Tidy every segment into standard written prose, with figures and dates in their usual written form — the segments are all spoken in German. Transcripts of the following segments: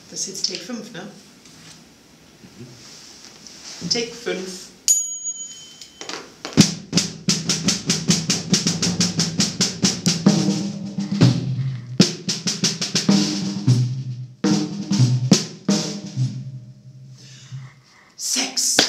Das ist jetzt Take 5, ne? Take 5. Sex.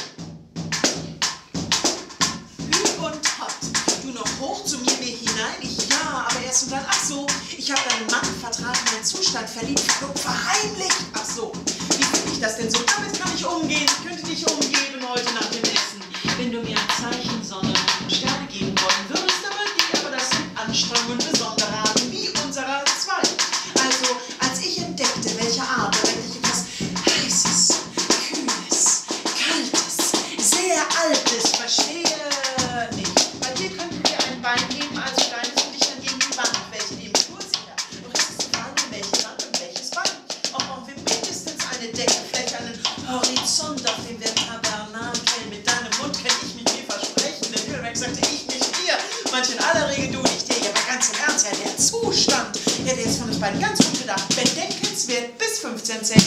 Hü und hot. Du noch hoch zu mir hinein? Ja, aber erst und dann. Ach so, ich habe deinen Mann vertragenen Zustand verliebt, verheimlicht. Ach so, wie finde ich das denn so? Damit kann ich umgehen. Ich könnte dich umgeben heute nach dem Essen. Wenn du mir ein Zeichen Sonne und Sterne geben wollen würdest, dann würde ich aber das mit Anstrengung und Besonderheiten wie unserer zwei. Also, als ich entdeckte, welche Art wirklich etwas Heißes, Kühles, Kaltes, sehr Altes, verstehe nicht. Bei dir könnten wir ein Bein geben, also deines und ich dann gegen die Wand, welche die Tour sicher. Doch es ist zu fragen, welche Wand und welches Bein. Auch brauchen wir mindestens eine Deckfläche, einen Horizont, auf dem wir Tabernakeln. Mit deinem Mund kann ich mit dir versprechen. Der Hillback sagte ich nicht dir. Manch in aller Regel du nicht dir. Ja, aber ganz im Ernst, ja, der Zustand. Ja, der ist von uns beiden ganz gut gedacht. Bedenkenswert bis 15 Cent.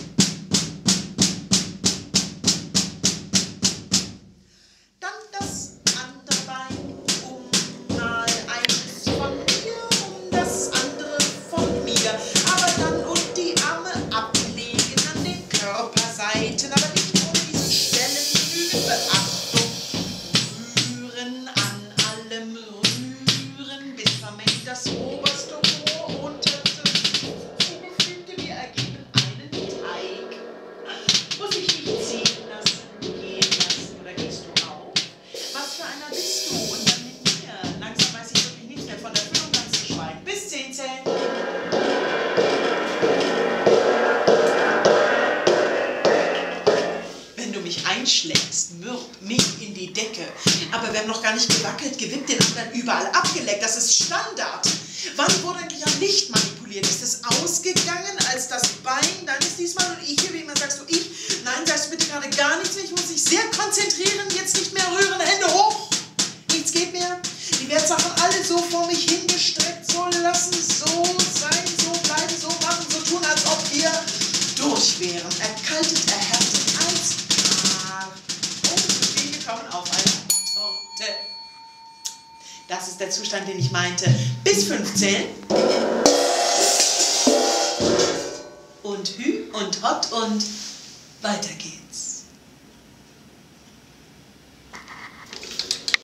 Dann das andere Bein, mal eines von mir, das andere von mir. Aber dann und die Arme ablegen an den Körperseiten, aber nicht ohne diese Stellen genügend Beachtung. Rühren an allem rühren, bis vermengt das oberste Rohr unterste Zugefügte. Wir ergeben einen Teig. Muss ich dich ziehen lassen, gehen lassen, oder gehst du auf? Was für einer bist du? Und dann mit mir. Langsam weiß ich wirklich nichts mehr von der Füllung ganz zu schweigen. Bis 10 zählen. Wenn du mich einschlägst, mürb mich in die Decke. Aber wir haben noch gar nicht gewackelt, gewippt, den anderen überall abgeleckt. Das ist Standard. Wann wurde eigentlich am Licht manipuliert? Ist es ausgegangen als das Bein? Dann ist diesmal und ich hier, wie immer sagst du ich? Nein, sagst du bitte gerade gar nichts mehr. Ich muss mich sehr konzentrieren, jetzt nicht mehr rühren. Hände hoch! Nichts geht mehr. Die Wertsachen alle so vor mich hingestreckt, so lassen, so sein, so bleiben, so machen, so tun, als ob wir durch wären. Erkaltet, erhärtet, Eisbad. Oh, zu viel gekommen auf eine Torte. Das ist der Zustand, den ich meinte. Bis 15. Und hü und hot und weiter geht's.